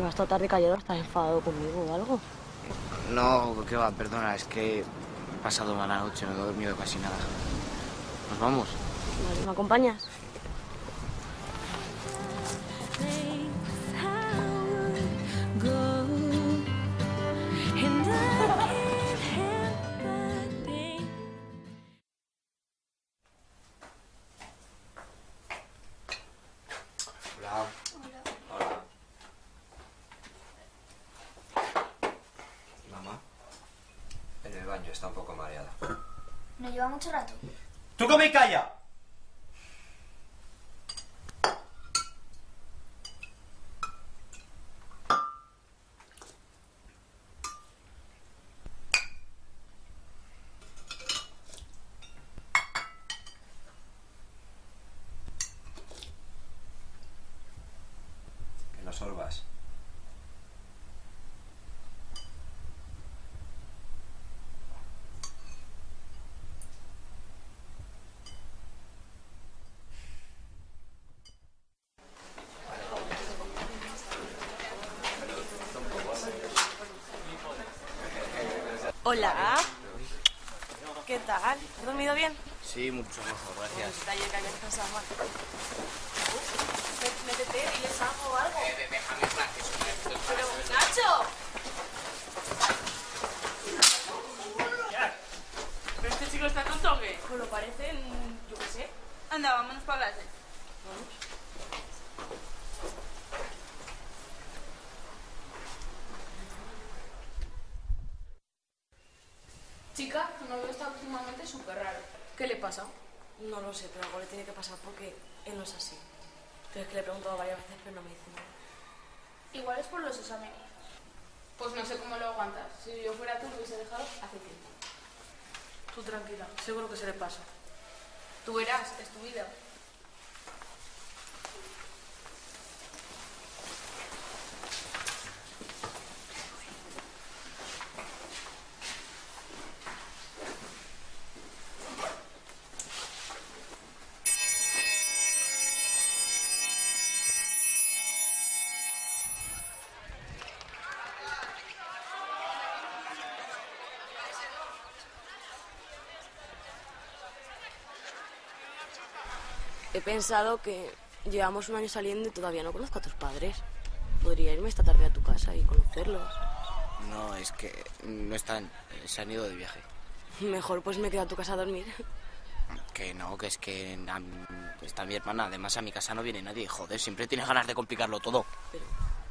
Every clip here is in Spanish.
Llevas toda tarde callado, ¿estás enfadado conmigo o algo? No, qué va, perdona, es que he pasado mala noche, no he dormido casi nada. ¿Nos vamos? Vale, ¿me acompañas? Hola. Hola. Mamá, en el baño está un poco mareada. ¿No lleva mucho rato? ¡Tú come y calla! Que no sorbas. Hola. ¿Qué tal? ¿Has dormido bien? Sí, mucho mejor, gracias. Está ayer que habías descansado mal. Métete y les hago algo. Déjame en paz, que eso no es Pero, ¡Nacho! ¿Pero este chico está tonto o qué? Pues lo parecen, yo qué sé. Anda, vámonos para clase. Chica, tu novio está últimamente súper raro. ¿Qué le pasa? No lo sé, pero algo le tiene que pasar porque él no es así. Pero es que le he preguntado varias veces, pero no me dice nada. Igual es por los exámenes. Pues no sé cómo lo aguantas. Si yo fuera tú, lo hubiese dejado hace tiempo. Tú tranquila, seguro que se le pasa. Tú verás, es tu vida. He pensado que llevamos un año saliendo y todavía no conozco a tus padres. Podría irme esta tarde a tu casa y conocerlos. No, es que no están, se han ido de viaje. Mejor pues me quedo a tu casa a dormir. Que no, que es que está mi hermana, además a mi casa no viene nadie. Joder, siempre tienes ganas de complicarlo todo. Pero...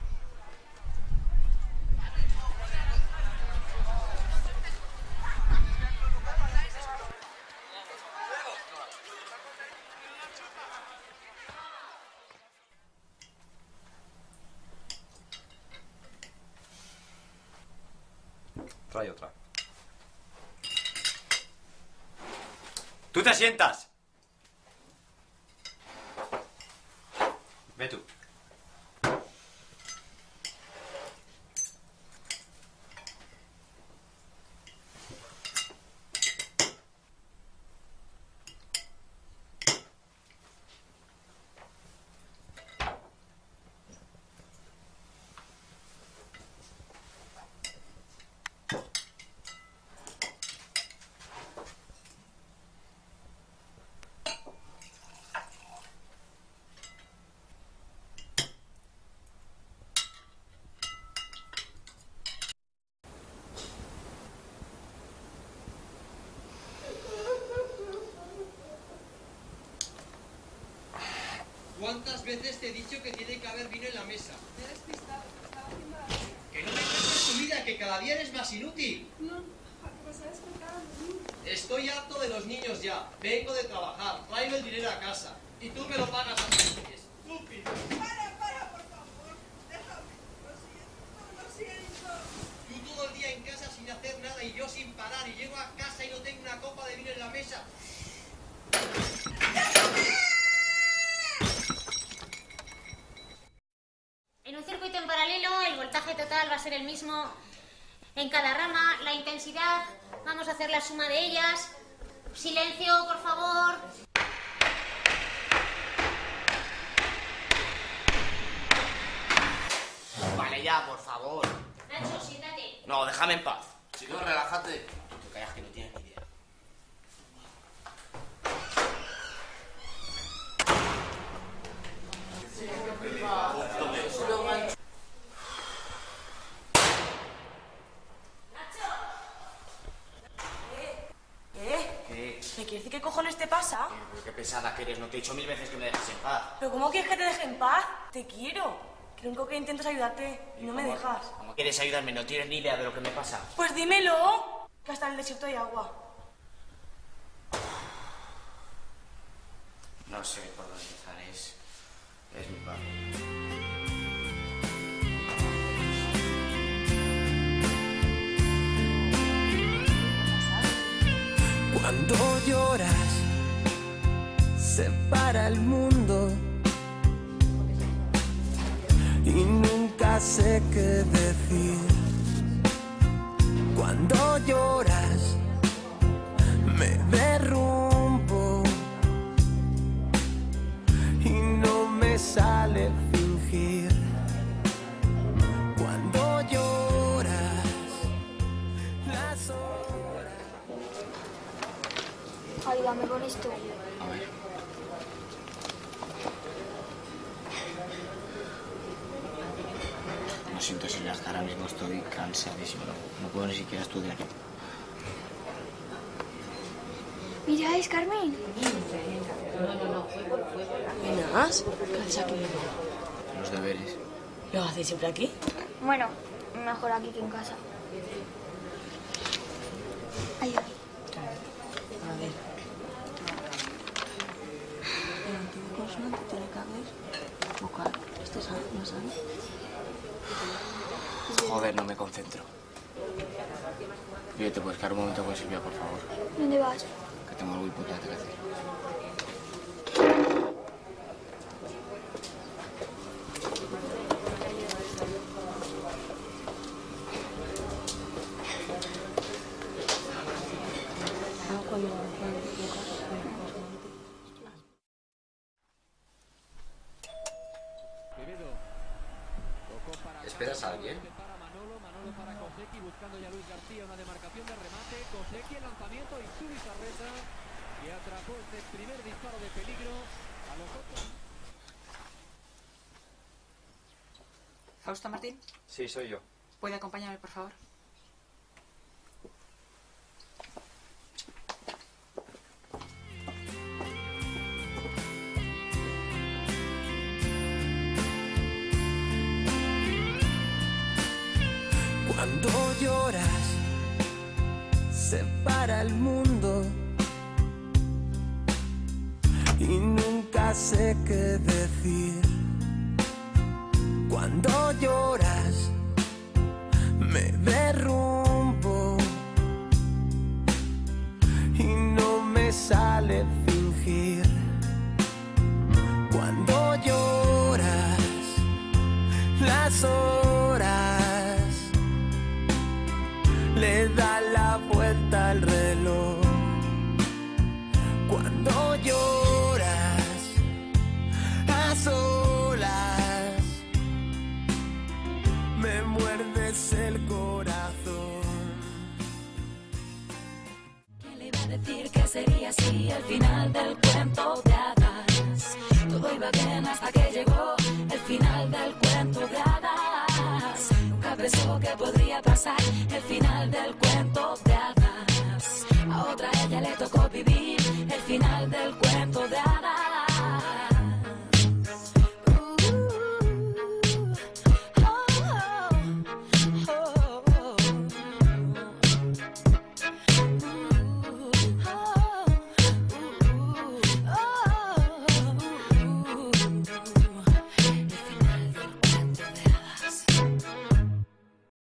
Trae otra. ¡Tú te sientas! Ve tú. ¿Cuántas veces te he dicho que tiene que haber vino en la mesa? Me he despistado, estaba haciendo la comida. ¡Que no me cuentes tu vida, que cada día eres más inútil! No, lo que pasa es que cada niño. Estoy harto de los niños ya. Vengo de trabajar, traigo el dinero a casa. Y tú me lo pagas a mí. ¡Estúpido! Para, por favor. Déjame. Lo siento. Tú todo el día en casa sin hacer nada y yo sin parar. Y llego a casa y no tengo una copa de vino en la mesa. En un circuito en paralelo, el voltaje total va a ser el mismo en cada rama. La intensidad, vamos a hacer la suma de ellas. Silencio, por favor. Vale, ya, por favor. Nacho, siéntate. No, déjame en paz. Chico, relájate. Tú te callas que no tienes ni idea. ¿Qué? ¿Me quieres decir qué cojones te pasa? Pero qué pesada que eres. No te he dicho 1000 veces que me dejes en paz. ¿Pero cómo quieres que te deje en paz? Te quiero. Que lo único que intento es ayudarte y no me dejas. ¿Cómo quieres ayudarme? No tienes ni idea de lo que me pasa. Pues dímelo, que hasta en el desierto hay agua. No sé por dónde empezar. Es mi padre. Cuando lloras, se para el mundo y nunca sé qué decir. Cuando lloras, me derrumbo y no me sale fingir. Cuando lloras, las horas... Ayúdame con esto. A ver. Lo siento, Silvia, es que ahora mismo estoy cansadísimo. No puedo ni siquiera estudiar. Mira, es Carmen. ¿Buenas? ¿Qué haces aquí? Los deberes. ¿Lo hacéis siempre aquí? Bueno, mejor aquí que en casa. Ayúdame. A ver. El antiguo consonante tiene que haber vocal. ¿Este sabe? ¿No sabe? Joder, no me concentro. Oye, ¿te puedes quedar un momento con Silvia, por favor? ¿Dónde vas? Que tengo algo importante que hacer. ¿Esperas a alguien? ¿Fausto Martín? Sí, soy yo. ¿Puede acompañarme, por favor? Cuando lloras, se para el mundo y nunca sé qué decir. Cuando lloras, me derrumbo y no me sale fingir. Cuando lloras, las horas le da la vuelta al reloj. Cuando lloras a solas, me muerdes el corazón. ¿Quién le iba a decir que sería así el final del cuento de hadas? Todo iba bien hasta que llegó el final del cuento de hadas. Nunca pensó que podría pasar el final del cuento de hadas. A otra ella le tocó vivir el final del cuento de hadas.